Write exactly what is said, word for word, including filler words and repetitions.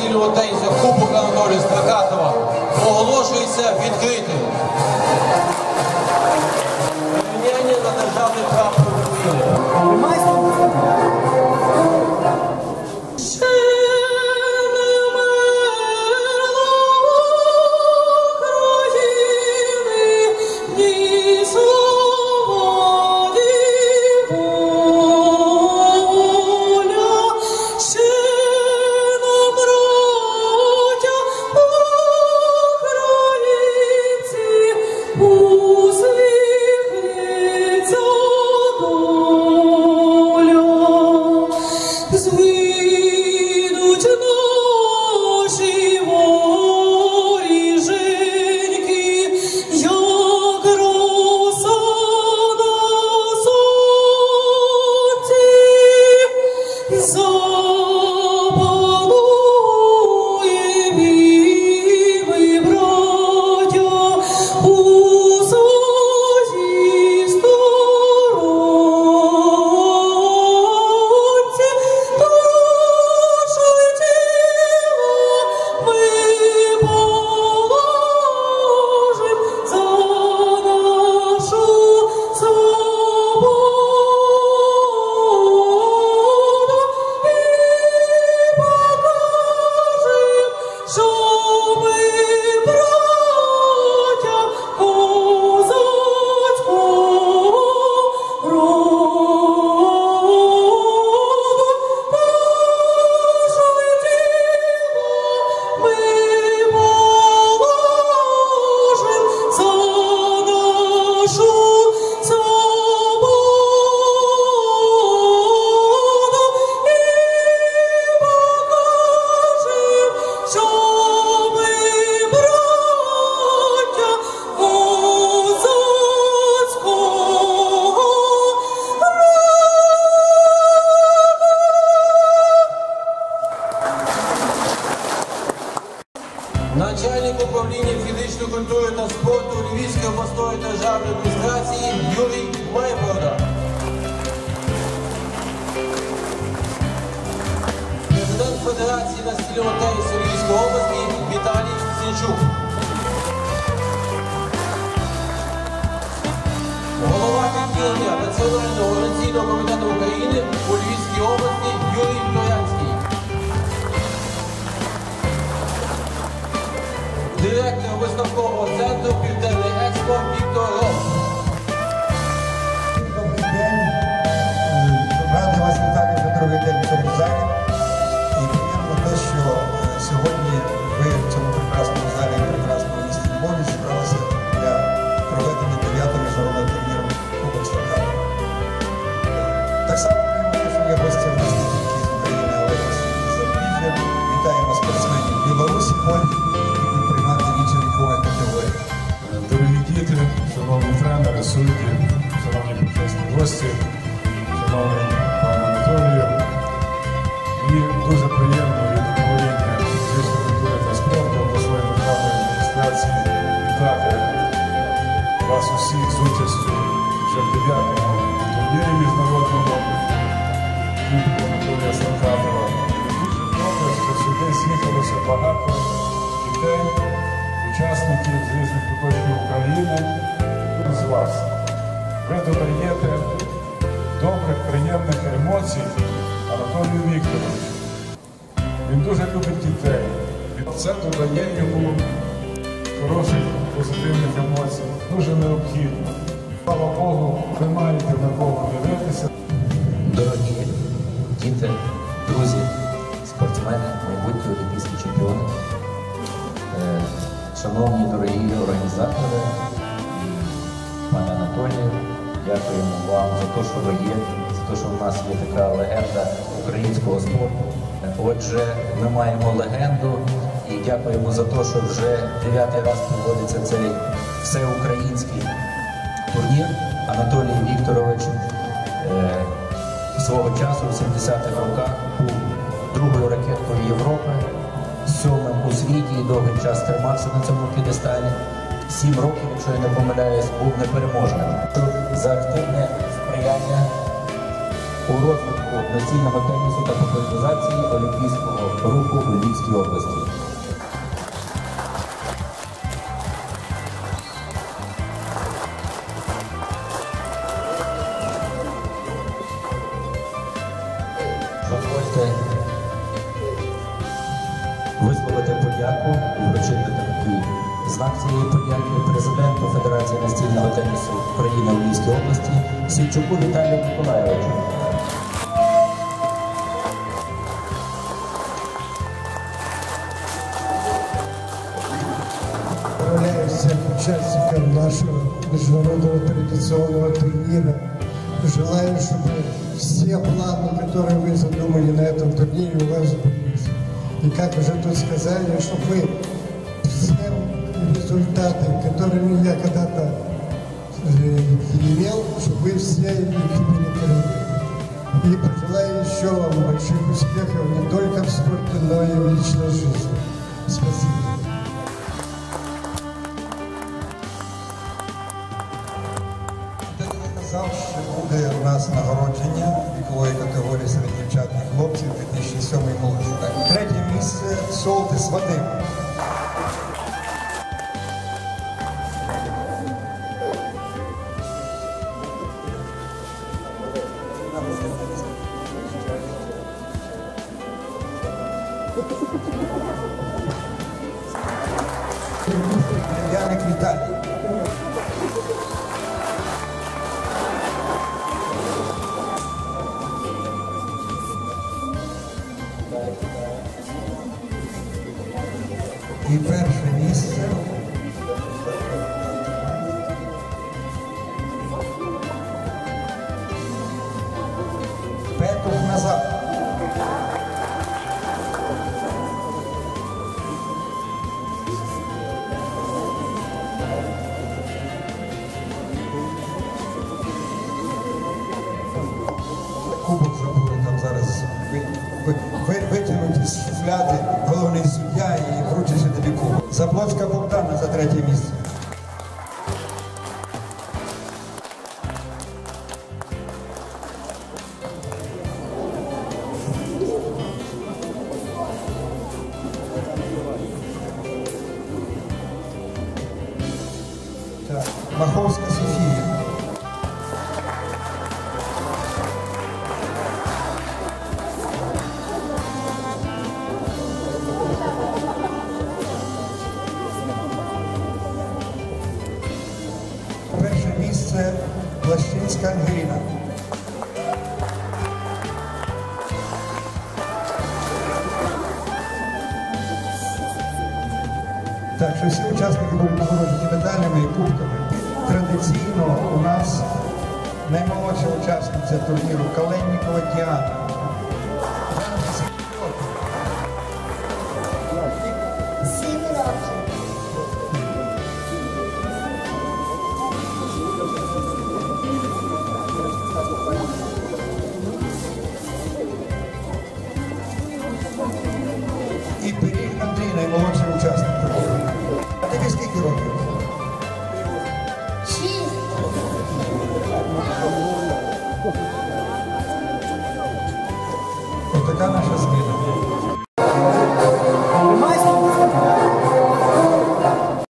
настільного тенісу Кубок Анатолія Стракатова оголошується відкритим. Рівняння на державний прапор України. Начальник управління фізичної культури та спорту Львівської обласної державної адміністрації Юрій Майборода. Президент Федерації настільного тенісу Львівської області Віталій Сінчук. Голова відділення Національного організаційного комітету України у Львівській області Юрій Троянський. Директор виставкового центру «Південний Експо» Віктор Ров. Добрий день. Радий вас вітати вже другий день в цьому залі. І приємно те, що сьогодні ви в цьому прекрасному залі і прекрасному місті Львові зібралися для проведення дев'ятого міжнародного турніру Кубок Стракатова. Так само приємно, що є гості в нас не тільки з України, але й з Запоріжжя. Вітаємо спортсменів Білорусі, Польщі. Дорогі діти, шановні тренери, судді, шановні почесні гості, шановний пан Анатолію. Мені дуже приємно від управління фізичної культури та спорту обласної державної адміністрації вітати вас усіх з участю вже в дев'ятому турнірі міжнародному Кубку Анатолія Стракатова. Дуже добре, що сюди з'їхалося багато дітей, учасників з різних куточків України, з вас. Ви додаєте добрих, приємних емоцій Анатолію Вікторовичу. Він дуже любить дітей. Це додає йому хороших, позитивних емоцій. Дуже необхідно. Слава Богу, ви маєте на кого дивитися. Дорогі діти, друзі, спортсмени, майбутні олімпійські чемпіони. Шановні дорогі організатори, пане Анатолію, дякуємо вам за те, що ви є, за те, що в нас є така легенда українського спорту. Отже, ми маємо легенду і дякуємо за те, що вже дев'ятий раз проводиться цей всеукраїнський турнір. Анатолій Вікторович е, свого часу в сімдесятих роках був другою ракеткою Європи, сьомим у світі і довгий час тримався на цьому п'єдесталі. Сім років, якщо я не помиляюсь, був непереможним. За активне сприяння у розвитку настільного тенісу та популяризації олімпійського руху у Львівській області. Дозвольте висловити подяку і вручити такий знак цієї подяки президенту Федерації настільного тенісу України у Львівській області Сівчуку Віталію Миколайовичу. Поздравляю всех участников нашего международного традиционного турнира. Желаю, чтобы все планы, которые вы задумали на этом турнире, у вас сбылись. И как уже тут сказали, чтобы вы все результаты, которыми я когда-то имел, чтобы вы все их перекрыли. И пожелаю еще вам больших успехов не только в спорте, но и в личной жизни. Спасибо. Казав, що буде у нас нагородження вікової категорії серед дівчат і хлопців дві тисячі сьомий молодший. Так, третє місце Солтис Вадим. Яник Віталій. І перше місце Петух Назар. Кубок забули там зараз ви, ви, ви, витягнуть із шуфляди головний суддя і вручить тобі кубок. Заблоцька Богдана за третє місце. Так, Маховська Софія. Перше місце Плащинська Ангеліна. Так, що всі учасники будуть нагороджені медалями і кубками. Традиційно у нас наймолодша учасниця турніру Каленнікова Діана. Сім років. І Пиріг Андрій, наймолодший учасник турніру. А тобі скільки років? Шість. Отака наша зміна.